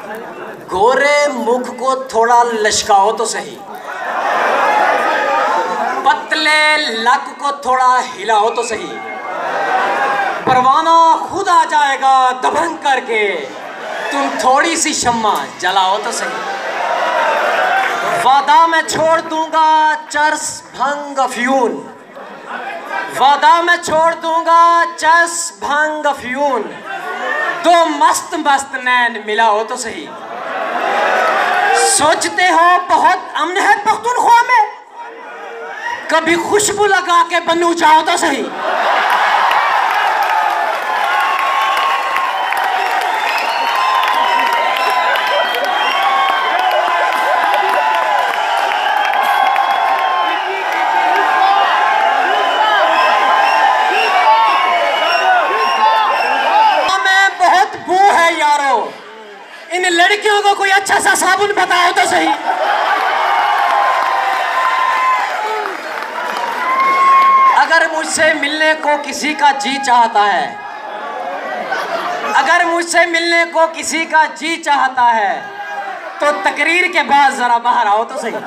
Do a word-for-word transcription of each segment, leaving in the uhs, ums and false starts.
गोरे मुख को थोड़ा लचकाओ तो सही, पतले लक को थोड़ा हिलाओ तो सही, परवाना खुद आ जाएगा दबंग करके, तुम थोड़ी सी शम्मा जलाओ तो सही। वादा मैं छोड़ दूंगा चर्स भंग अफ्यून, वादा मैं छोड़ दूंगा चर्स भंग अफ्यून, दो मस्त मस्त नैन मिलाओ तो सही। सोचते हो बहुत अमन है पख्तूनख्वा में, कभी खुशबू लगा के बनू जाओ तो सही। इन लड़कियों को कोई अच्छा सा साबुन बताओ तो सही। अगर मुझसे मिलने को किसी का जी चाहता है, अगर मुझसे मिलने को किसी का जी चाहता है तो तकरीर के बाद जरा बाहर आओ तो सही।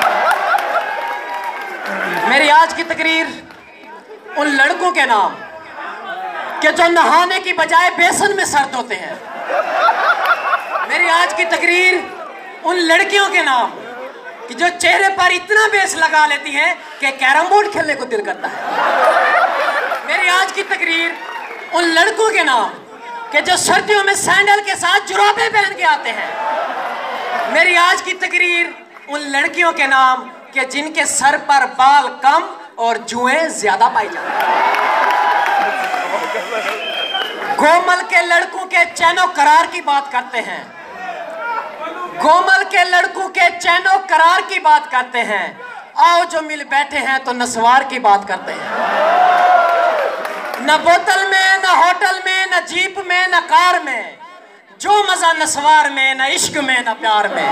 मेरी आज की तकरीर उन लड़कों के नाम कि जो नहाने की बजाय बेसन में सर धोते हैं। मेरी आज की तकरीर उन लड़कियों के नाम कि जो चेहरे पर इतना बेस लगा लेती हैं कि कैरम बोर्ड खेलने को दिल करता है। मेरी आज की तकरीर उन लड़कों के नाम कि जो सर्दियों में सैंडल के साथ जुराबे पहन के आते हैं। मेरी आज की तकरीर उन लड़कियों के नाम कि जिनके सर पर बाल कम और जुएं ज्यादा पाई जाती हैं। गोमल के लड़कों के चैनो करार की बात करते हैं, गोमल के लड़कों के चैनो करार की बात करते हैं। आओ जो मिल बैठे हैं तो नस्वार की बात करते हैं। न बोतल में, न होटल में, न जीप में, न कार में, जो मजा नस्वार में, न इश्क में, न प्यार में।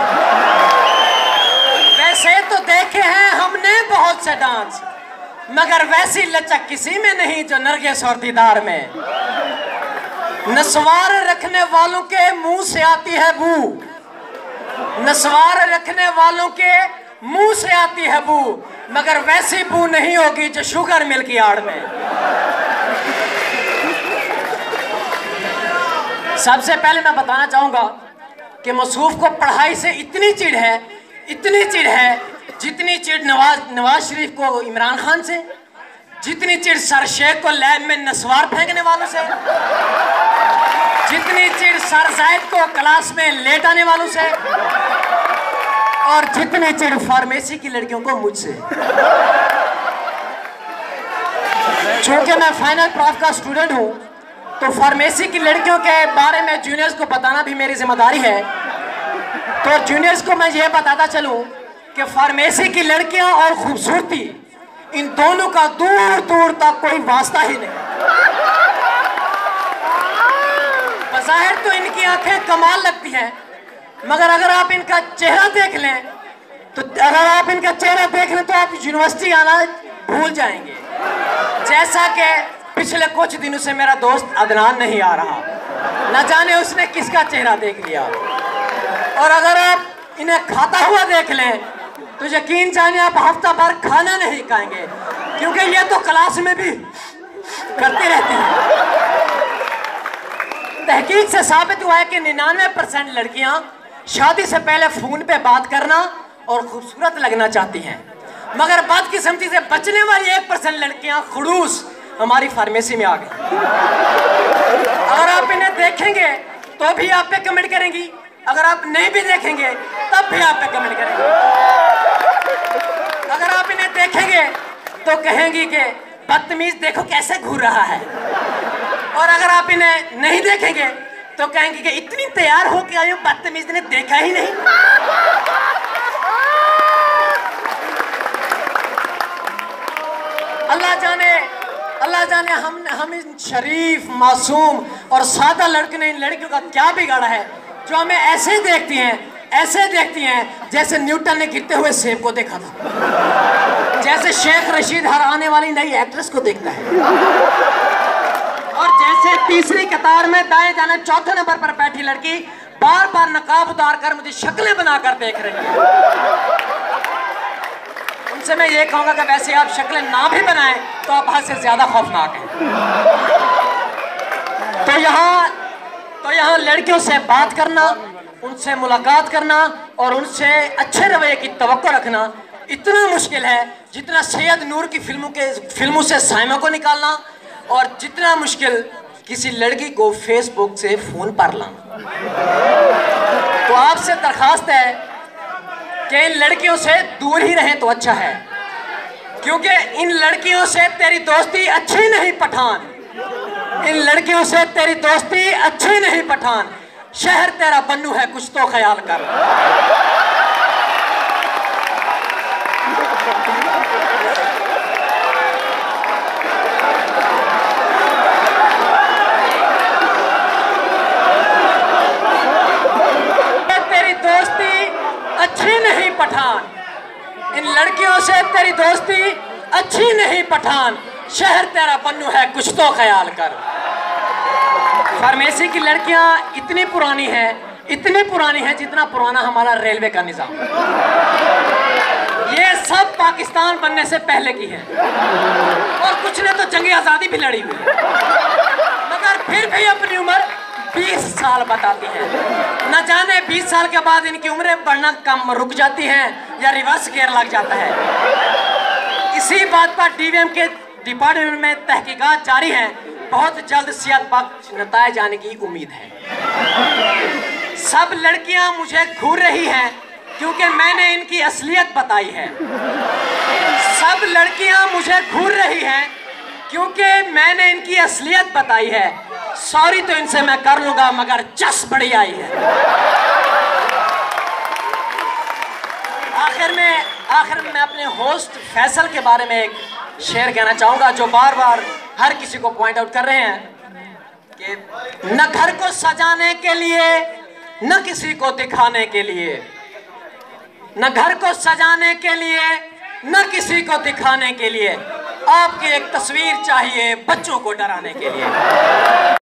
वैसे तो देखे हैं हमने बहुत से डांस, मगर वैसी लचक किसी में नहीं जो नरगिस और दीदार में। नस्वार रखने वालों के मुंह से आती है बू, नस्वार रखने वालों के मुंह से आती है बू, मगर वैसी बू नहीं होगी जो शुगर मिल की आड़ में। सबसे पहले मैं बताना चाहूंगा कि मसूफ को पढ़ाई से इतनी चिढ़ है, इतनी चिढ़ है जितनी चिढ़ नवाज नवाज शरीफ को इमरान खान से, जितनी चिढ़ सर शेख को लैब में नस्वार फेंकने वालों से, जितनी चिढ़ सर जायद को क्लास में लेट आने वालों से, और जितनी चिढ़ फार्मेसी की लड़कियों को मुझसे। चूंकि मैं फाइनल प्रॉफ का स्टूडेंट हूं तो फार्मेसी की लड़कियों के बारे में जूनियर्स को बताना भी मेरी जिम्मेदारी है। तो जूनियर्स को मैं ये बताता चलूं कि फार्मेसी की लड़कियां और खूबसूरती, इन दोनों का दूर दूर तक कोई वास्ता ही नहीं। बज़ाहिर तो इनकी आंखें कमाल लगती हैं, मगर अगर आप इनका चेहरा देख लें तो अगर आप इनका चेहरा देख लें तो आप यूनिवर्सिटी आना भूल जाएंगे। जैसा कि पिछले कुछ दिनों से मेरा दोस्त अदनान नहीं आ रहा, न जाने उसने किसका चेहरा देख लिया। और अगर आप इन्हें खाता हुआ देख लें तो यकीन जानिए आप हफ्ता भर खाना नहीं खाएंगे, क्योंकि ये तो क्लास में भी करती रहती है। तहकीक से साबित हुआ है कि निन्यानवे परसेंट लड़कियां शादी से पहले फोन पे बात करना और खूबसूरत लगना चाहती हैं, मगर बदकिस्मती से बचने वाली एक परसेंट लड़कियां खड़ूस हमारी फार्मेसी में आ गई। अगर आप इन्हें देखेंगे तो भी आप पे कमेंट करेंगी, अगर आप नहीं भी देखेंगे तब भी आप पे कमेंट करेंगे। अगर आप इन्हें देखेंगे तो कहेंगी कि बदतमीज देखो कैसे घूर रहा है, और अगर आप इन्हें नहीं देखेंगे तो कहेंगे कि इतनी तैयार हो के आई हूं, बदतमीज ने देखा ही नहीं। अल्लाह जाने अल्लाह जाने हम हम इन शरीफ, मासूम और सादा लड़के ने इन लड़कियों का क्या बिगाड़ा है जो हमें ऐसे देखती हैं, ऐसे देखती हैं जैसे न्यूटन ने गिरते हुए सेब को देखा था, जैसे शेख रशीद हर आने वाली नई एक्ट्रेस को देखता है, और जैसे तीसरी कतार में दाएं जाने चौथे नंबर पर बैठी लड़की बार बार नकाब उतार कर मुझे शक्लें बनाकर देख रही हैं। उनसे मैं ये कहूँगा कि वैसे आप शक्लें ना भी बनाएं तो आप हद से ज़्यादा खौफनाक हैं। तो यहाँ तो यहाँ लड़कियों से बात करना, उनसे मुलाकात करना और उनसे अच्छे रवैये की तवक्को रखना इतना मुश्किल है जितना सैयद नूर की फिल्मों के फिल्मों से साइमा को निकालना और जितना मुश्किल किसी लड़की को फेसबुक से फ़ोन पर लाना। तो आपसे दरखास्त है कि इन लड़कियों से दूर ही रहें तो अच्छा है, क्योंकि इन लड़कियों से तेरी दोस्ती अच्छी नहीं पठान, इन लड़कियों से तेरी दोस्ती अच्छी नहीं पठान। शहर तेरा बन्नू है, कुछ तो ख्याल कर। तेरी दोस्ती अच्छी नहीं पठान, इन लड़कियों से तेरी दोस्ती अच्छी नहीं पठान। शहर तेरा बन्नू है, कुछ तो ख्याल कर। फार्मेसी की लड़कियां इतनी पुरानी हैं, इतनी पुरानी हैं जितना पुराना हमारा रेलवे का निज़ाम। ये सब पाकिस्तान बनने से पहले की है और कुछ ने तो जंग आज़ादी भी लड़ी हुई है, मगर फिर भी अपनी उम्र बीस साल बताती है। न जाने बीस साल के बाद इनकी उम्रें बढ़ना कम रुक जाती हैं या रिवर्स गियर लग जाता है। इसी बात पर डीवीएम के डिपार्टमेंट में तहकीकात जारी हैं। बहुत जल्द सेहत बख्श नताइज आने की उम्मीद है। सब लड़कियां मुझे घूर रही हैं क्योंकि मैंने इनकी असलियत बताई है। सब लड़कियां मुझे घूर रही हैं क्योंकि मैंने इनकी असलियत बताई है। सॉरी तो इनसे मैं कर लूंगा, मगर चस बड़ी आई है। आखिर में आखिर में मैं अपने होस्ट फैसल के बारे में एक शेर कहना चाहूंगा, जो बार बार हर किसी को पॉइंट आउट कर रहे हैं कि न घर को सजाने के लिए न किसी को दिखाने के लिए, न घर को सजाने के लिए न किसी को दिखाने के लिए, आपकी एक तस्वीर चाहिए बच्चों को डराने के लिए।